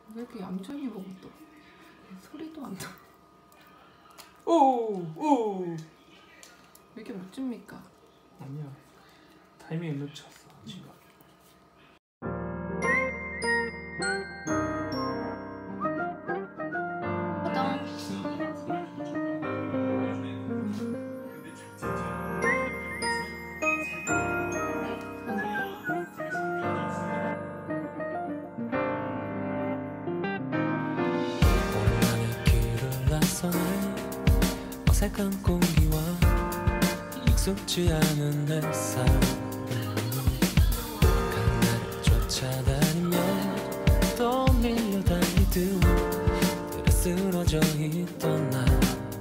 왜 이렇게 얌전히 먹어 또? 소리도 안 나. 오! 왜 이렇게 못 줍니까? 아니야. 타이밍 놓쳤어 지금. 어색한 공기와 익숙지 않은 햇살 강가를 쫓아다니며 또 밀려다니듯 들에 쓰러져 있던 나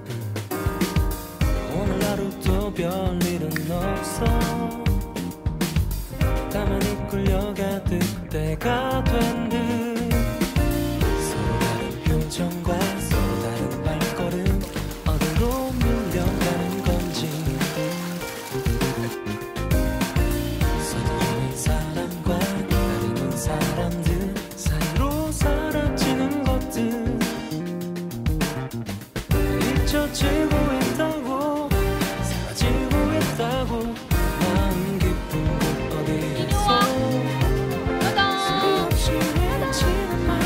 오늘 하루도 별일은 없어 가만히 끌려가듯 때가 된 듯 서로 다른 표정과 서로 다른 발걸음 어디로 밀려가는 건지 서두르는 사람과 기다리는 사람들 사이로 사라지는 것들 잊혀지고 있다고 사라지고 있다고 마음 깊은 곳 어디에서 수없이 외치는 말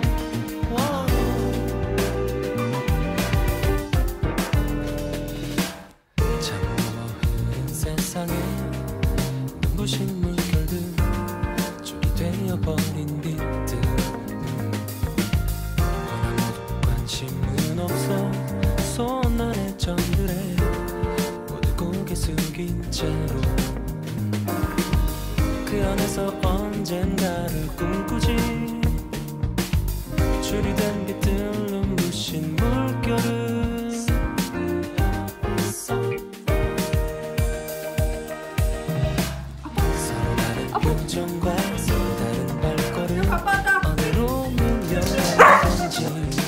세상에 눈부신 물결들 줄이 되어버린 빛들 아무도 관심은 없어 손 안의 점들에 모두 고개 숙인 채로 그 안에서 언젠가를 꿈꾸지 줄이 된 빛들 눈부신 물결을 표정과 서로 다른 발걸음 어디로 밀려가는지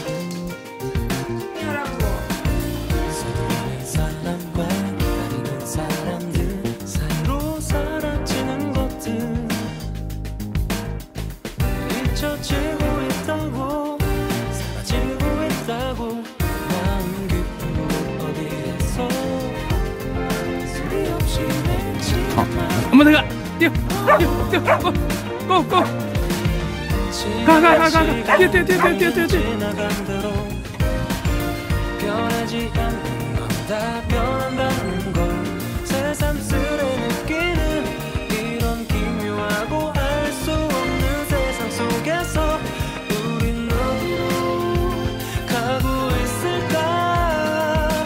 서두르는 사람과 기다리는 사람들 사이로 사라지는 것들 잊혀지고 있다고 사라지고 있다고 마음 깊은 곳 어디에서 소리 없이 외치는 말 한번 더 가! 뛰어! 뛰어! 뛰어! 고! 고! 고! 가! 뛰어! 뛰어! 뛰어! 뛰어! 뛰어! 지나간 대로 변하지 않는 건 다 변한다는 걸 새삼스레 느끼는 이런 기묘하고 알 수 없는 세상 속에서 우린 어디로 가고 있을까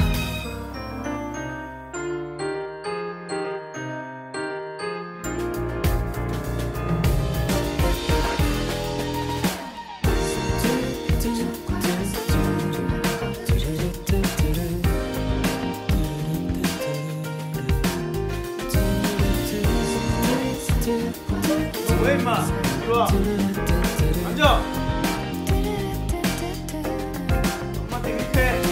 왜 임마! 이리 와! 앉아! 엄마한테 밑에!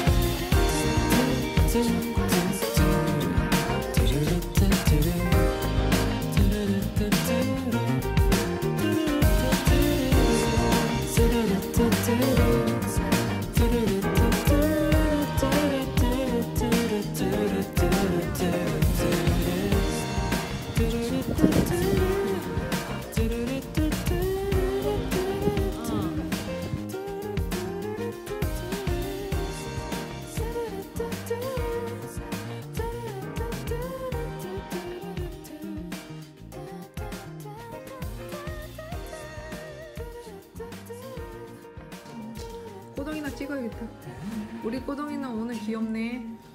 꼬동이나 찍어야겠다. 우리 꼬동이는 오늘 귀엽네.